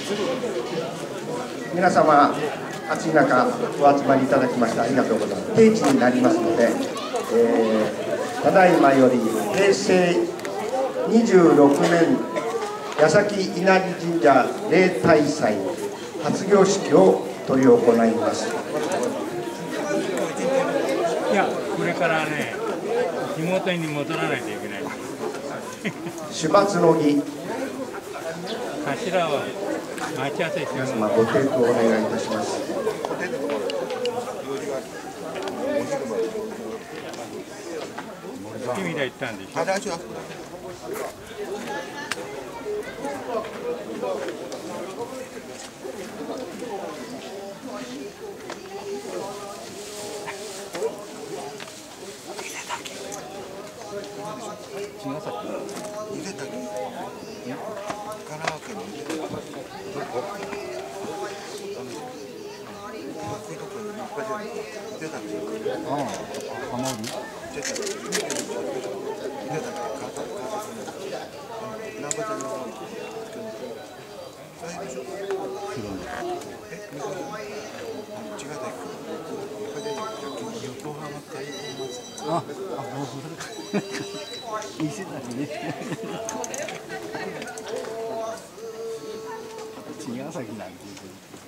皆様、暑い中お集まりいただきましてありがとうございます。定時になりますので、ただいまより平成26年矢崎稲荷神社例大祭発行式を執り行います。 いや、これからね、地元に戻らないといけない。 主罰の儀、 頭は待ち合わせして皆様ご提供お願いいたします。 君ら行ったんでしょ。 店だしね。茅ヶ崎なんていう。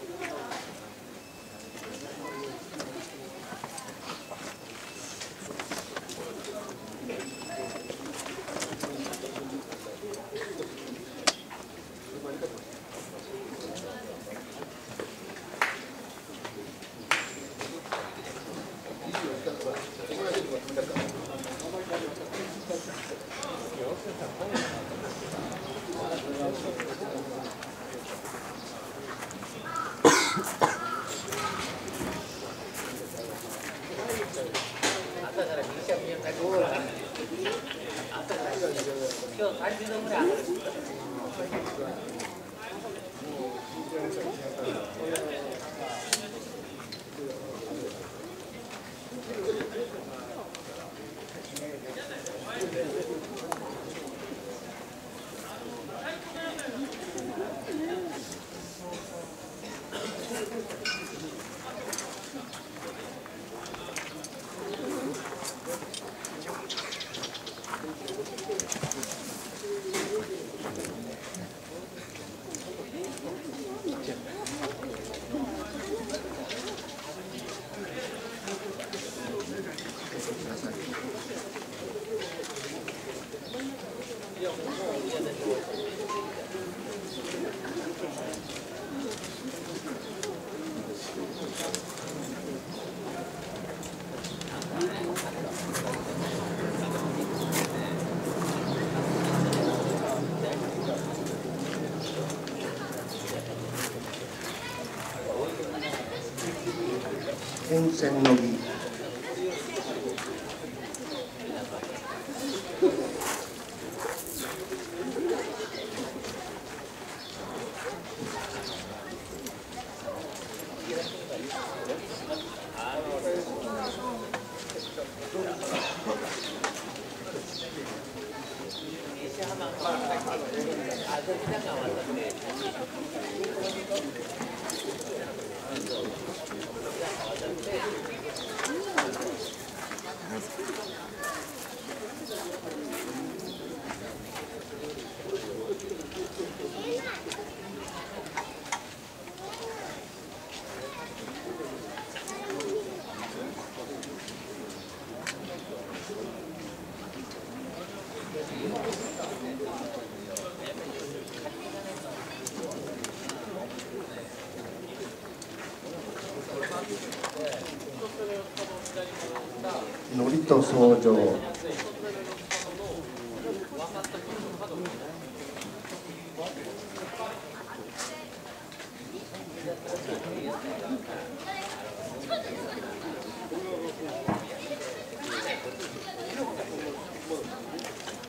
変遷の儀、祝詞と奏上、